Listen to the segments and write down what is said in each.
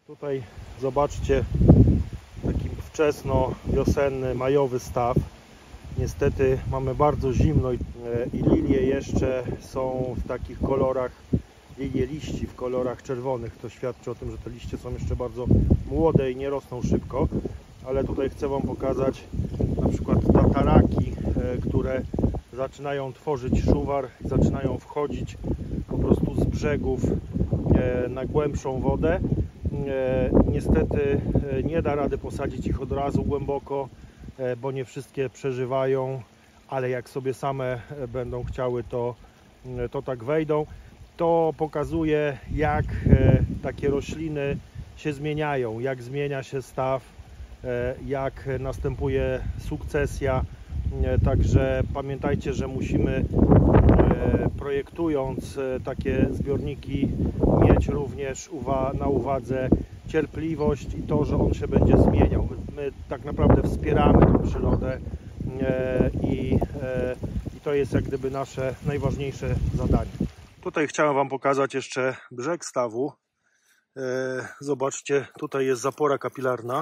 Tutaj zobaczcie taki wczesno-wiosenny, majowy staw. Niestety mamy bardzo zimno i lilie jeszcze są w takich kolorach, lilie liści w kolorach czerwonych. To świadczy o tym, że te liście są jeszcze bardzo młode i nie rosną szybko. Ale tutaj chcę Wam pokazać na przykład tataraki, które zaczynają tworzyć szuwar, zaczynają wchodzić po prostu z brzegów na głębszą wodę. Niestety nie da rady posadzić ich od razu głęboko, bo nie wszystkie przeżywają, ale jak sobie same będą chciały, to tak wejdą. To pokazuje, jak takie rośliny się zmieniają, jak zmienia się staw, jak następuje sukcesja. Także pamiętajcie, że musimy, projektując takie zbiorniki, mieć również na uwadze cierpliwość i to, że on się będzie zmieniał. My tak naprawdę wspieramy tą przyrodę i to jest jak gdyby nasze najważniejsze zadanie. Tutaj chciałem Wam pokazać jeszcze brzeg stawu. Zobaczcie, tutaj jest zapora kapilarna.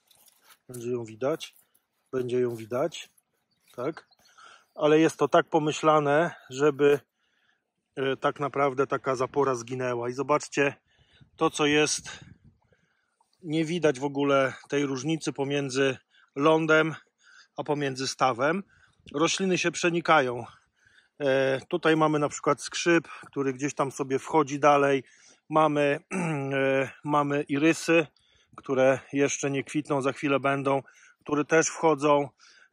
Będzie ją widać, tak? Ale jest to tak pomyślane, żeby tak naprawdę taka zapora zginęła. I zobaczcie, to co jest, nie widać w ogóle tej różnicy pomiędzy lądem a pomiędzy stawem. Rośliny się przenikają. Tutaj mamy na przykład skrzyp, który gdzieś tam sobie wchodzi dalej. Mamy irysy, które jeszcze nie kwitną, za chwilę będą, które też wchodzą.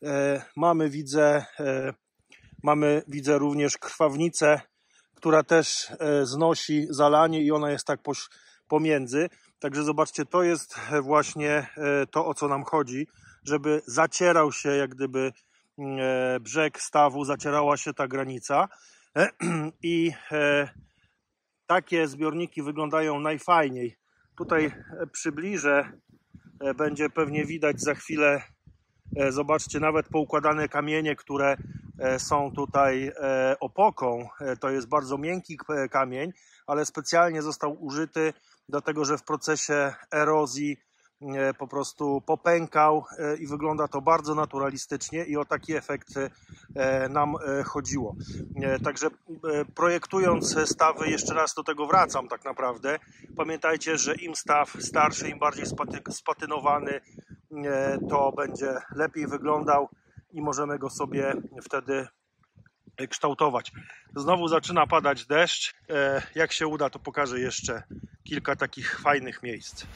Widzę również krwawnicę, która też znosi zalanie i ona jest tak pomiędzy. Także zobaczcie, to jest właśnie to, o co nam chodzi, żeby zacierał się jak gdyby brzeg stawu, zacierała się ta granica i takie zbiorniki wyglądają najfajniej. Tutaj przybliżę, będzie pewnie widać za chwilę. Zobaczcie, nawet poukładane kamienie, które są tutaj opoką. To jest bardzo miękki kamień, ale specjalnie został użyty, dlatego że w procesie erozji po prostu popękał i wygląda to bardzo naturalistycznie i o taki efekt nam chodziło. Także projektując stawy, jeszcze raz do tego wracam tak naprawdę, pamiętajcie, że im staw starszy, im bardziej spatynowany, to będzie lepiej wyglądał i możemy go sobie wtedy kształtować. Znowu zaczyna padać deszcz. Jak się uda, to pokażę jeszcze kilka takich fajnych miejsc.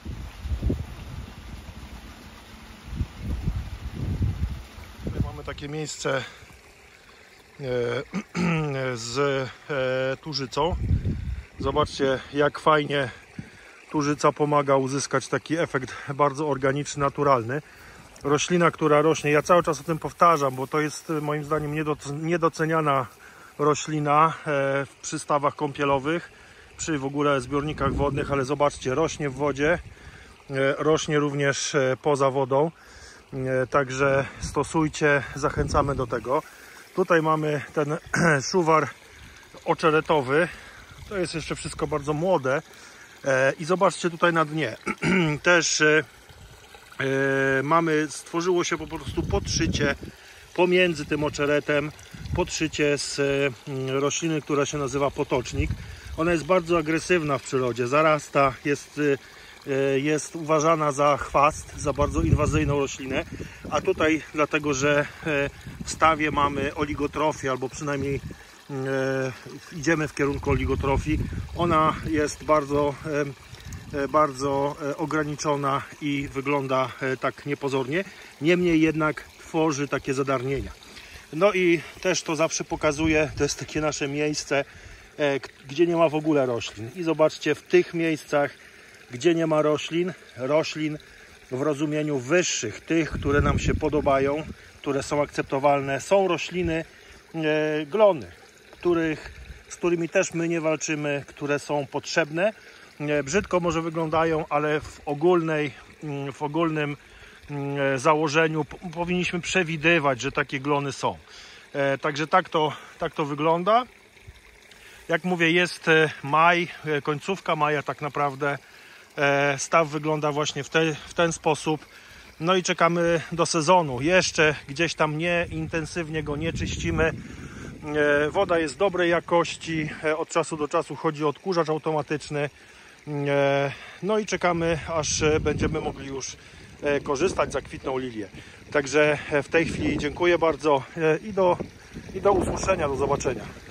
Tutaj mamy takie miejsce z tużycą. Zobaczcie, jak fajnie tużyca pomaga uzyskać taki efekt bardzo organiczny, naturalny. Roślina, która rośnie, ja cały czas o tym powtarzam, bo to jest moim zdaniem niedoceniana roślina w przystawach kąpielowych, przy w ogóle zbiornikach wodnych, ale zobaczcie, rośnie w wodzie, rośnie również poza wodą, także stosujcie, zachęcamy do tego. Tutaj mamy ten szuwar oczeretowy, to jest jeszcze wszystko bardzo młode i zobaczcie tutaj na dnie, też stworzyło się po prostu podszycie pomiędzy tym oczeretem, podszycie z rośliny, która się nazywa potocznik. Ona jest bardzo agresywna w przyrodzie, zarasta, jest uważana za chwast, za bardzo inwazyjną roślinę, a tutaj dlatego, że w stawie mamy oligotrofię, albo przynajmniej idziemy w kierunku oligotrofii, ona jest bardzo ograniczona i wygląda tak niepozornie, niemniej jednak tworzy takie zadarnienia. No i też to zawsze pokazuje, to jest takie nasze miejsce, gdzie nie ma w ogóle roślin. I zobaczcie, w tych miejscach, gdzie nie ma roślin w rozumieniu wyższych, tych, które nam się podobają, które są akceptowalne, są rośliny, glony, z którymi też my nie walczymy, które są potrzebne. Brzydko może wyglądają, ale w ogólnym założeniu powinniśmy przewidywać, że takie glony są. Także tak to wygląda. Jak mówię, jest maj, końcówka maja tak naprawdę. Staw wygląda właśnie w ten sposób. No i czekamy do sezonu. Jeszcze gdzieś tam nie intensywnie go nie czyścimy. Woda jest dobrej jakości. Od czasu do czasu chodzi odkurzacz automatyczny. No i czekamy, aż będziemy mogli już korzystać, zakwitną lilię. Także w tej chwili dziękuję bardzo i do usłyszenia, do zobaczenia.